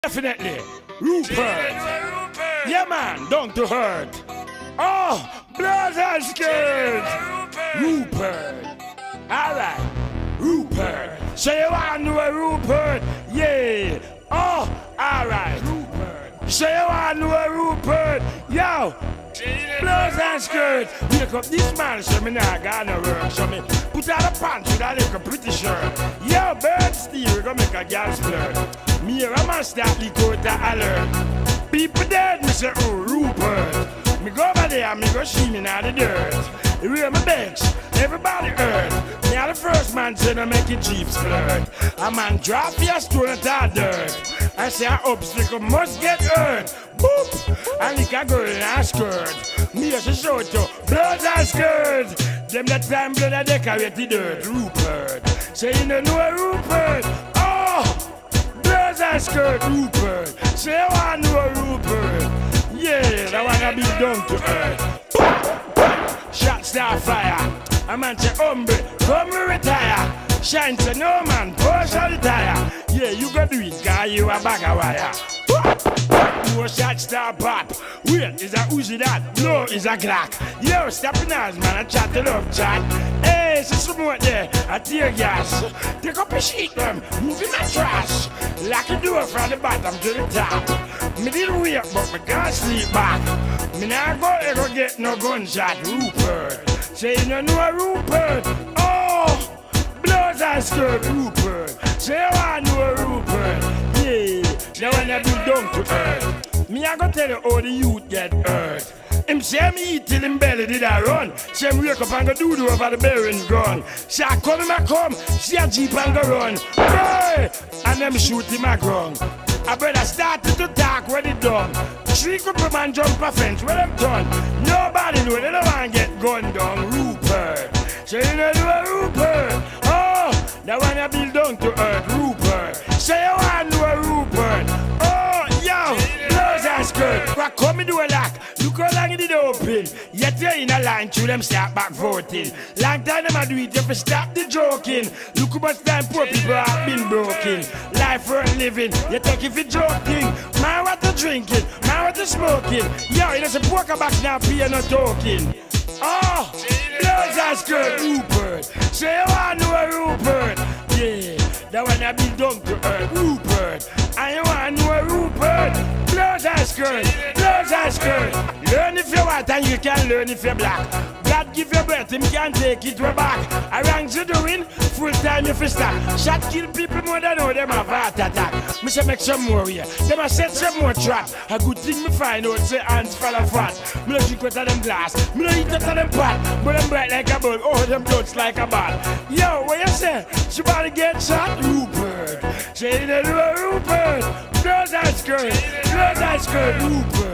Definitely, Rupert. Yeah, man, down to earth. Oh, blood and skirt. Rupert. Alright, Rupert. So you want to know a Rupert? Yeah. Oh, alright. Rupert. So you want to know a Rupert? Yo. Blood and skirt. Wake up this man, so me nah got no work. So me put out a pants with a little pretty shirt. Yo, bird steal, we gonna make a girl flirt. Me a man start the court to alert. People dead, me say, oh, Rupert. Me go over there, me go see me now the dirt. You hear my bench, everybody hurt. Me a the first man say no make it Jeeps flirt. A man drop your stone at the dirt. I say a obstacle must get hurt. Boop! And lick a girl in a skirt. Me a show to blood and skirt. Them that time blood a decorate the dirt. Rupert. Say you don't know a Rupert. Oh! Blood and skirt. Rupert. Say you want to know a Rupert. Yeah, that wanna be done to earth. Shot star fire. A man say, hombre, come retire. Shine say, no man, push all the tire. Yeah, you go do it, guy, you a bag of wire. No shot star pop. Wait, is a Uzi that? No, is a Glock. Yo, stop in us, man, I chat it up, chat. Hey, so someone there, a tear gas. Take up a sheet, move in my trash. Lock the door from the bottom to the top. Me didn't wake, but me can't sleep back. Me nah go get no gunshot. Rupert. Say you don't know a Rupert. Oh, blood and skirt. Rupert. Say you want to know a Rupert. Yeah, that one that be down to earth. Me I go tell you how the youth get hurt. Him say me eat till him belly did I run. Say him wake up and go do over the bearing gun. Say I come, see a jeep and go run. Hey! And them shoot him a gun. I better started to talk when it done. 3 couple man jump a fence when them done. Nobody know they don't want to get gunned down. Rupert. Say you know do a Rupert. Oh, that one I build down to earth. Rupert. Say you want to know a Rupert. Oh, yo, blows and skirt. What come me do a lock? Look how long it open. Yet you're in a line to them start back voting. Long time them a do it, you have stop the joking. Look how much time poor people have been broken. Life worth living, you take it for joking. Man what you drinking, man what you smoking. Yo, you know some poker box now, pay no talking. Oh, blows and skirt, Rupert. Say you want to know a Rupert. Yeah, that one I be done to earth, Rupert. And you want to know a Rupert. Blood and skirt, blood and skirt. Learn if you're white and you can learn if you're black. God give you breath, him can take it way back. I ranks you doing, full time if you stop. Shot kill people more than know them have heart attack. Me say make some more here, them a set some more trap. A good thing me find out say hands fall of fat. Me no drink out of them glass, me no eat out of them pot. But them bright like a bulb, oh them bloods like a ball. Yo, what you say? Somebody get shot? Rupert. Say you know Rupert. Blood and skirt, blood and skirt, Rupert.